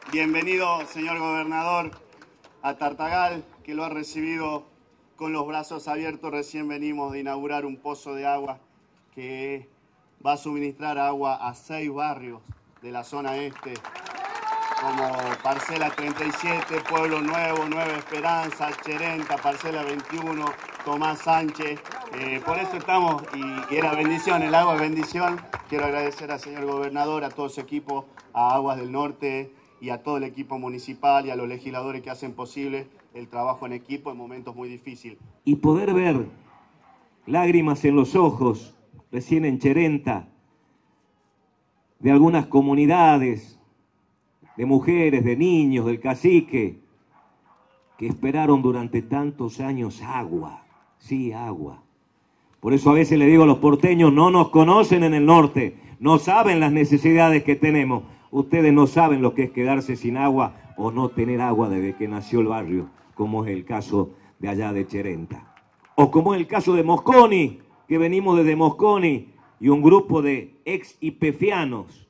Bienvenido, señor gobernador, a Tartagal, que lo ha recibido con los brazos abiertos. Recién venimos de inaugurar un pozo de agua que va a suministrar agua a 6 barrios de la zona este, como Parcela 37, Pueblo Nuevo, Nueva Esperanza, Cherenta, Parcela 21, Tomás Sánchez. Por eso estamos, y era bendición, el agua es bendición. Quiero agradecer al señor gobernador, a todo su equipo, a Aguas del Norte y a todo el equipo municipal y a los legisladores que hacen posible el trabajo en equipo en momentos muy difíciles. Y poder ver lágrimas en los ojos, recién en Cherenta, de algunas comunidades, de mujeres, de niños, del cacique, que esperaron durante tantos años agua, sí, agua. Por eso a veces le digo a los porteños, no nos conocen en el norte, no saben las necesidades que tenemos. Ustedes no saben lo que es quedarse sin agua o no tener agua desde que nació el barrio, como es el caso de allá de Cherenta. O como es el caso de Mosconi, que venimos desde Mosconi, y un grupo de ex-ipefianos,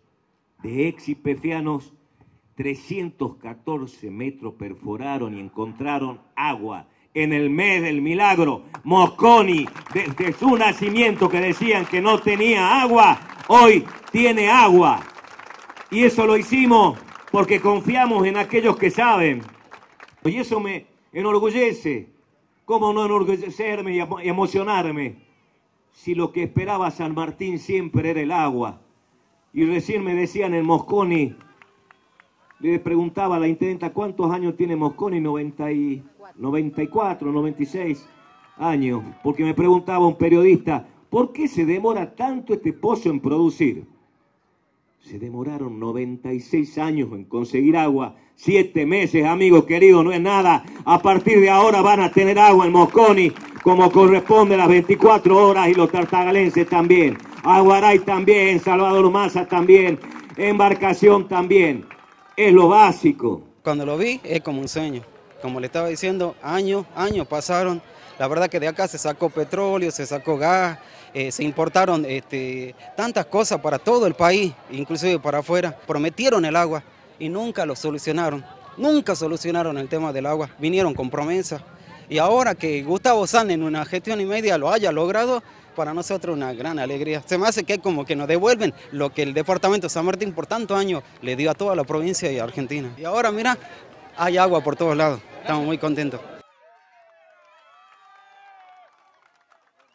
314 metros perforaron y encontraron agua en el mes del milagro. Mosconi, desde su nacimiento, que decían que no tenía agua, hoy tiene agua. Y eso lo hicimos porque confiamos en aquellos que saben. Y eso me enorgullece. ¿Cómo no enorgullecerme y emocionarme? Si lo que esperaba San Martín siempre era el agua. Y recién me decían en Mosconi, le preguntaba a la intendenta, ¿cuántos años tiene Mosconi? 94, 96 años. Porque me preguntaba un periodista, ¿por qué se demora tanto este pozo en producir? Se demoraron 96 años en conseguir agua. 7 meses, amigos queridos, no es nada. A partir de ahora van a tener agua en Mosconi, como corresponde las 24 horas, y los tartagalenses también. Aguaray también, Salvador Maza también, Embarcación también. Es lo básico. Cuando lo vi, es como un sueño. Como le estaba diciendo, años pasaron. La verdad que de acá se sacó petróleo, se sacó gas, se importaron tantas cosas para todo el país, inclusive para afuera. Prometieron el agua y nunca lo solucionaron. Nunca solucionaron el tema del agua. Vinieron con promesas. Y ahora que Gustavo Sanz en una gestión y media lo haya logrado, para nosotros una gran alegría. Se me hace que como que nos devuelven lo que el departamento de San Martín por tantos años le dio a toda la provincia y a Argentina. Y ahora mira, hay agua por todos lados. Estamos muy contentos.